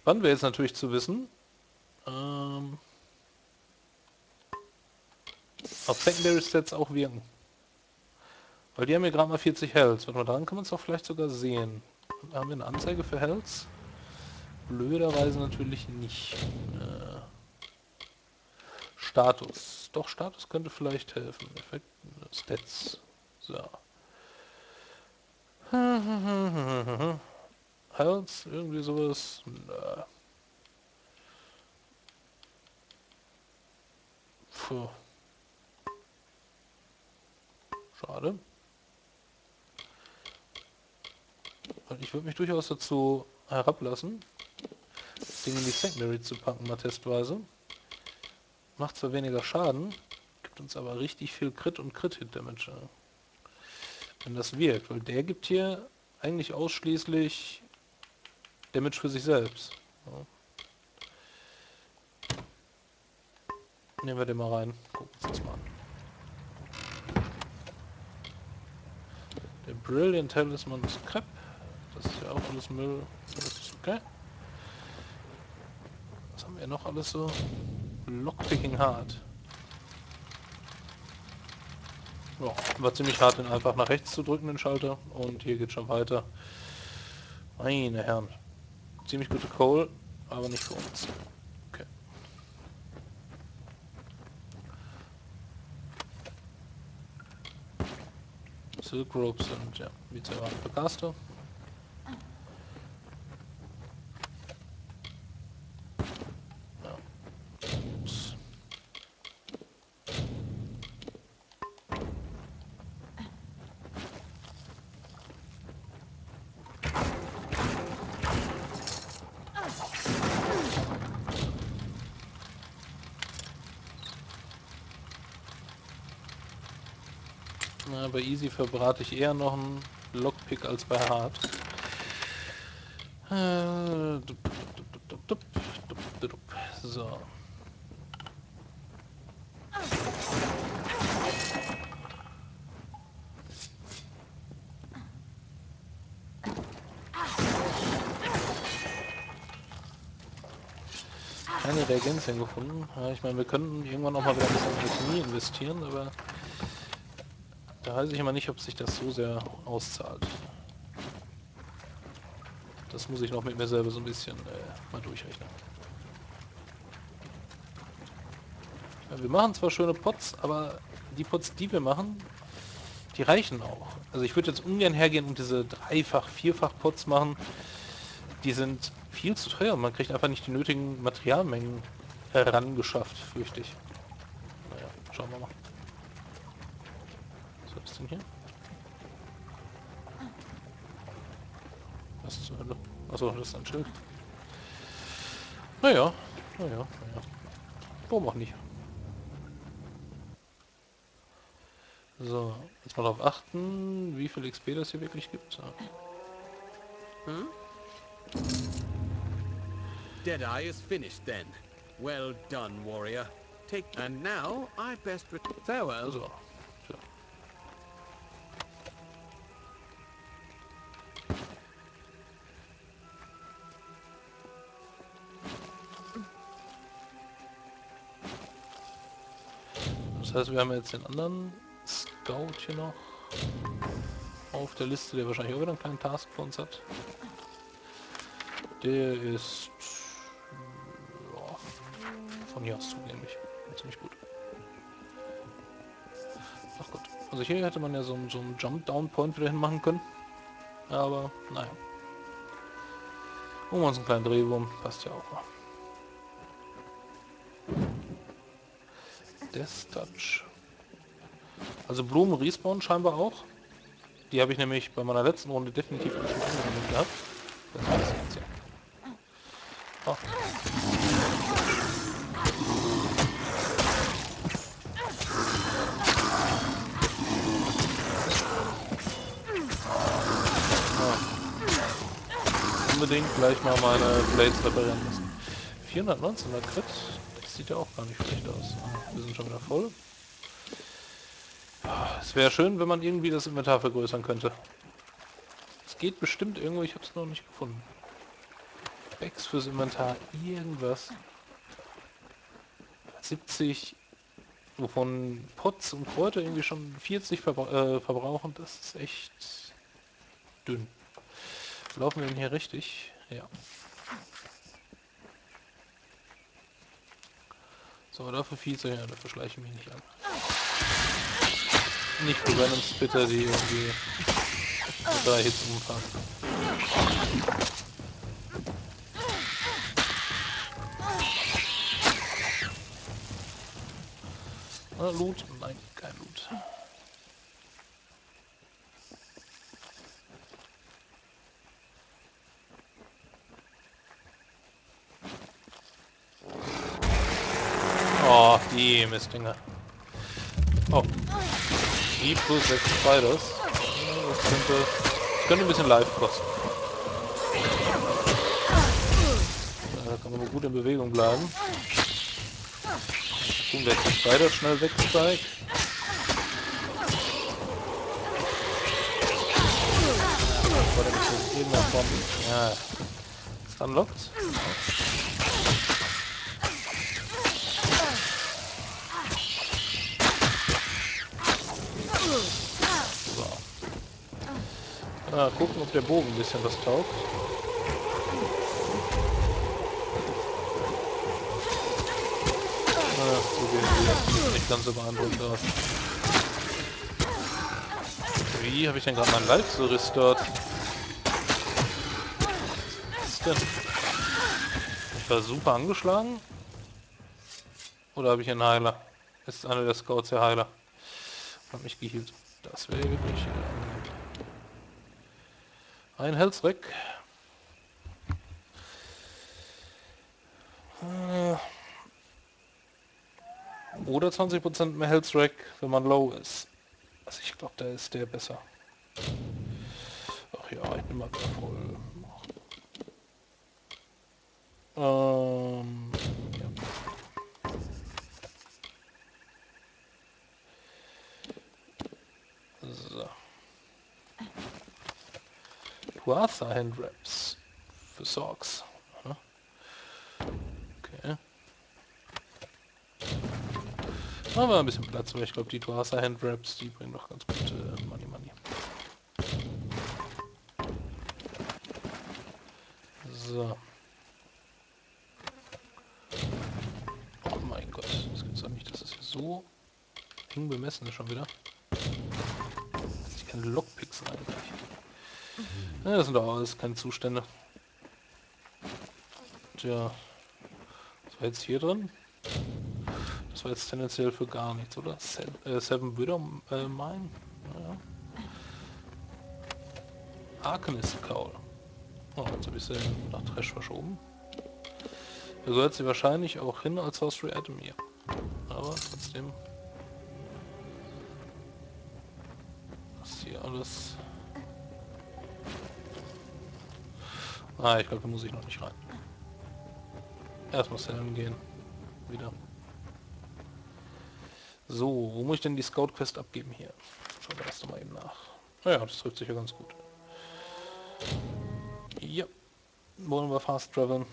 Spannend wäre jetzt natürlich zu wissen, ob Secondary Stats auch wirken. Weil die haben ja gerade mal 40 Health. Warte mal, daran kann man es auch vielleicht sogar sehen. Da haben wir eine Anzeige für Health? Blöderweise natürlich nicht. Status. Doch, Status könnte vielleicht helfen. Effekt, Stats. So. Health, irgendwie sowas. Puh. Schade. Und ich würde mich durchaus dazu herablassen, Dinge in die Secondary zu packen, mal testweise. Macht zwar weniger Schaden, gibt uns aber richtig viel Crit und Crit-Hit-Damage. Wenn das wirkt, weil der gibt hier eigentlich ausschließlich Damage für sich selbst. Ja. Nehmen wir den mal rein, gucken uns das mal an. Der Brilliant Talisman ist Crap. Das ist ja auch alles Müll. Das ist okay. Was haben wir noch alles so? Lockpicking hart. Ja, war ziemlich hart, den einfach nach rechts zu drücken, den Schalter. Und hier geht schon weiter. Meine Herren. Ziemlich gute Call, aber nicht für uns. Okay. Silk Ropes sind, ja, wie zu erwarten, für Caster. Ja. Na, bei Easy verbrate ich eher noch einen Lockpick als bei Hard. So. Keine Reagenzien gefunden. Ja, ich meine, wir könnten irgendwann auch mal wieder ein bisschen in Alchemie investieren, aber da weiß ich immer nicht, ob sich das so sehr auszahlt. Das muss ich noch mit mir selber so ein bisschen mal durchrechnen. Ja, wir machen zwar schöne Pots, aber die Pots, die wir machen, die reichen auch. Also ich würde jetzt ungern hergehen und diese Dreifach-, Vierfach-Pots machen. Die sind viel zu teuer. Man kriegt einfach nicht die nötigen Materialmengen herangeschafft, fürchte ich. Naja, schauen wir mal. Was ist denn hier? Was zur Hölle? Achso, das ist ein Schild. Naja, naja. Warum auch nicht? So, jetzt mal darauf achten, wie viel XP das hier wirklich gibt. Huh? Deadeye is finished then. Well done, warrior. Take and now I best farewell. So. So. Das heißt, wir haben jetzt den anderen Scout hier noch auf der Liste, der wahrscheinlich auch wieder einen kleinen Task für uns hat. Der ist ja, von hier aus zugänglich. Ziemlich gut. Ach gut. Also hier hätte man ja so einen Jump-Down-Point wieder hinmachen können. Aber naja. Holen wir uns einen kleinen Drehwurm. Passt ja auch mal. Death Touch. Also Blumen respawnen scheinbar auch. Die habe ich nämlich bei meiner letzten Runde definitiv nicht mehr angewendet gehabt. Das weiß ich jetzt ja. Oh. Oh. Unbedingt gleich mal meine Blades reparieren müssen. 419er Crit, das sieht ja auch gar nicht schlecht aus. Wir sind schon wieder voll. Es wäre schön, wenn man irgendwie das Inventar vergrößern könnte. Es geht bestimmt irgendwo, ich habe es noch nicht gefunden. Specs fürs Inventar, irgendwas. 70, wovon Pots und Kräuter irgendwie schon 40 verbrauchen, das ist echt dünn. Laufen wir denn hier richtig? Ja. So, dafür Viehzeug, ja, dafür schleiche ich mich nicht an. Nicht für Random Spitter, die irgendwie mit 3 Hits umfallen. Loot? Nein, kein Loot. Oh, die Mistdinger. Oh, die plus 6 Spiders. Das könnte ein bisschen live kosten. Da kann man aber gut in Bewegung bleiben. Gucken, dass ich die Spiders schnell wegsteigt. Bevor der mich in irgendeiner Form... Ja, ist unlocked. So. Gucken, ob der Bogen ein bisschen was taugt. So geht nicht ganz so beeindruckend aus. Wie habe ich denn gerade mein Live so restored? Was ist denn? Ich war super angeschlagen? Oder habe ich einen Heiler? Ist einer der Scouts der Heiler? Hat mich geheilt. Das wäre wirklich angenehm. Ein Health weg. Oder 20% mehr Health Rack, wenn man low ist. Also ich glaube, da ist der besser. Ach ja, ich bin mal wieder voll. Ja. So. Tuatha Hand Wraps. Für Socks. Aha. Okay. Machen wir ein bisschen Platz, weil ich glaube, die Tuatha Hand Wraps, die bringen doch ganz gut Money. So. Oh mein Gott, das gibt's doch nicht, dass es hier so eng bemessen ist schon wieder. Dass ich keine Lockpicks reinkriege. Ja, das sind doch alles keine Zustände. Tja, was war jetzt hier drin? Das war jetzt tendenziell für gar nichts, oder? Seven Widow Mine? Naja. Arcanist Cowl. Oh, jetzt habe ich sie nach Trash verschoben. Da gehört sie wahrscheinlich auch hin als Sorcery Item hier. Aber trotzdem. Das hier alles. Ich glaube, da muss ich noch nicht rein. Erst muss er gehen. Wieder. So, wo muss ich denn die Scout Quest abgeben hier? Schauen wir erst mal eben nach. Naja, das trifft sich ja ganz gut. Ja, wollen wir fast traveln.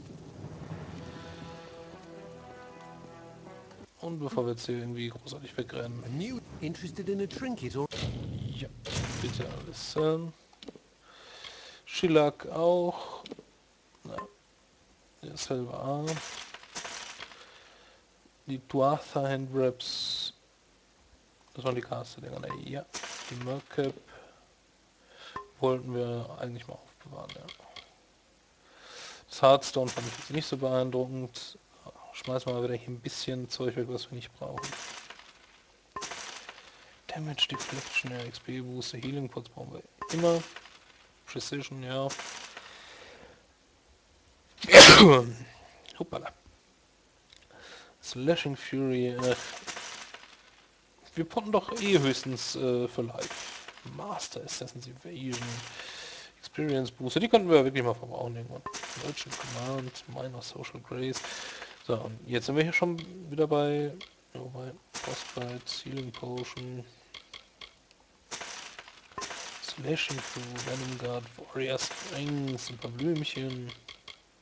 Und bevor wir jetzt hier irgendwie großartig wegrennen. Ja, bitte alles. Schilak auch. Na, derselbe A. Die Tuatha Hand Wraps. Das waren die Caster-Dinger. Ne? Ja, die Mercap wollten wir eigentlich mal aufbewahren. Ja. Das Hearthstone fand ich jetzt nicht so beeindruckend. Schmeißen wir mal wieder hier ein bisschen Zeug weg, was wir nicht brauchen. Damage Deflection, ja, XP Booster, Healing Pots brauchen wir immer. Precision, ja. Hoppala. Slashing Fury, wir potten doch eh höchstens für Life. Master Assassin's Evasion, Experience Booster, die könnten wir wirklich mal verbrauchen irgendwann. Merchant Command, Minor Social Grace. So, und jetzt sind wir hier schon wieder bei Frostbite, Healing Potion, Slashing Through, Venom Guard, Warrior Strings, ein paar Blümchen.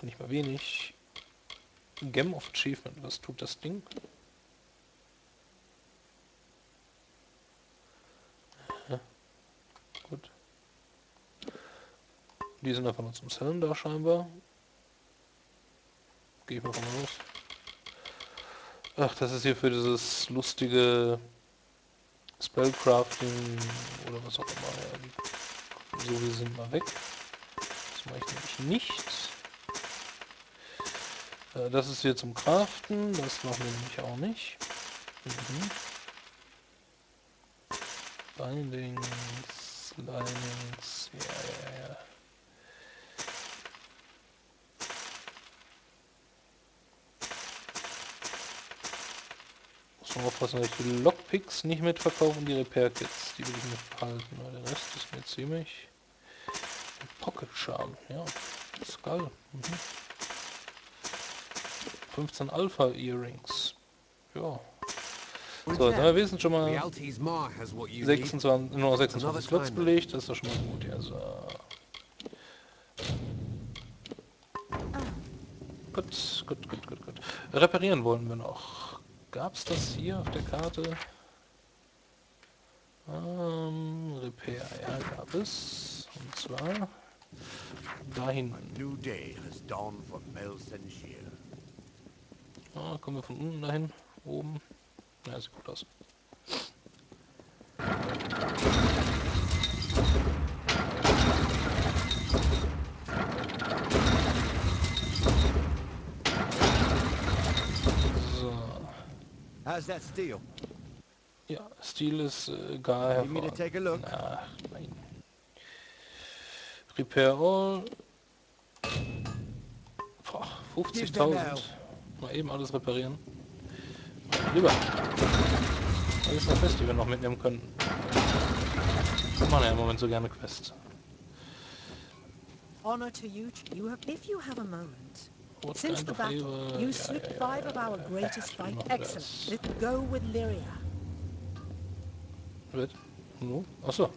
nicht mal wenig. Gem of Achievement, was tut das Ding? Ja, gut. Die sind einfach nur zum Sellen da scheinbar. Gehe ich mal von aus. Ach, das ist hier für dieses lustige Spellcrafting oder was auch immer. Ja, so, die sind mal weg. Das mache ich nämlich nicht. Das ist hier zum Craften. Das machen wir nämlich auch nicht. Mhm. Bindings, Linings, ja. Muss man aufpassen, dass ich die Lockpicks nicht mitverkaufe und die Repair Kits, die will ich nicht behalten, weil der Rest ist mir ziemlich... Pocket Charm, ja. Skull. Mhm. 15 Alpha Earrings. Ja. So, da wir sind schon mal Rialti's Ma has what you need. 26, nur noch Another 26 Slots time then. belegt, das ist doch schon mal gut. Ja, so. Gut. Reparieren wollen wir noch. Gab es das hier auf der Karte? Repair, ja, gab es. Und zwar da A hinten. new day has dawned for Mel Senshir. Ah, kommen wir von unten dahin, oben. Ja, sieht gut aus. So. How's that steel? Ja, Stil ist gar Need me to hervorragend. take a look? Na, nein. Repair All. Boah, Give them 50.000. hell. Mal eben alles reparieren. Lieber. Das ist eine Quest, die wir noch mitnehmen können. Wir machen ja im Moment so gerne Quests. Honor to you. If you have a moment. What Since kind the of battle, favor? you Ja. slew 5 of our greatest Natürlich fight. machen wir Excellent. das. Go with Lyria. Wird? No? Achso.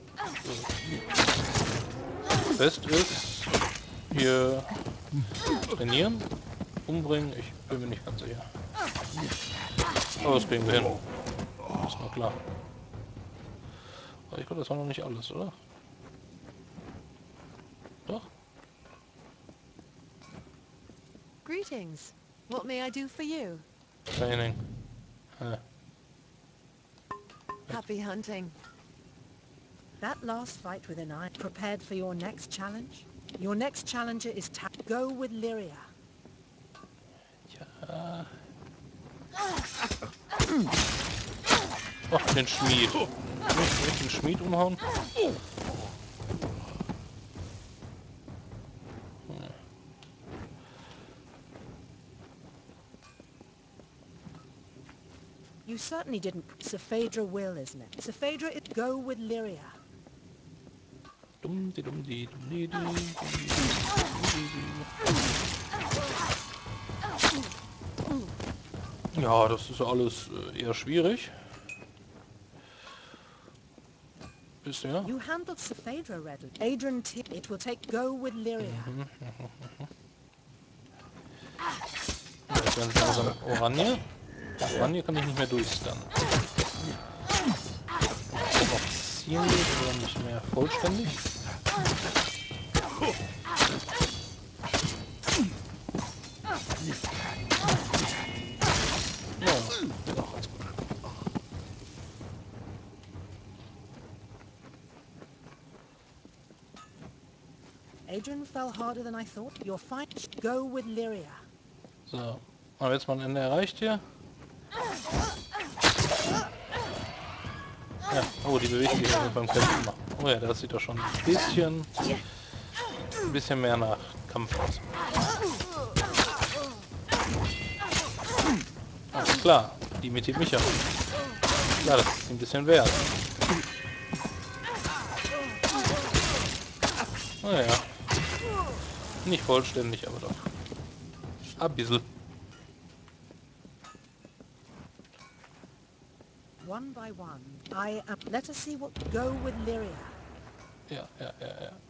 Quest ist hier trainieren, umbringen. Ich bin mir nicht ganz sicher. Aber das kriegen wir hin. Ist mal klar. Aber ich glaube, das war noch nicht alles, oder? Doch? Greetings. What may I do for you? Training. Happy hunting. That last fight with an eye prepared for your next challenge? Your next challenger is Go with Lyria. Ja. Oh, den Schmied. Will ich den Schmied umhauen? You certainly didn't. Saphedra will, isn't it? Saphedra is go with Lyria. Ja, das ist alles eher schwierig. Bisher. You handled Saphedra readily. Adrian T. It will take go with Lyria. Jetzt werden sie langsam Oranje. Oranje kann ich nicht mehr durchstunnen. Noch ziemlich oder nicht mehr vollständig. Ja, geht auch ganz gut. Adrian fell harder than I thought. You're fine. Go with Lyria. So, haben wir jetzt mal ein Ende erreicht hier. Ja, oh, die bewegt sich also beim Kämpfen noch. Oh ja, das sieht doch schon ein bisschen mehr nach Kampf aus. Ah, klar, die imitiert mich ja. Klar, das ist ein bisschen wert. Naja, nicht vollständig, aber doch. Ein bisschen. One by one. Let us see what go with Lyria. Ja.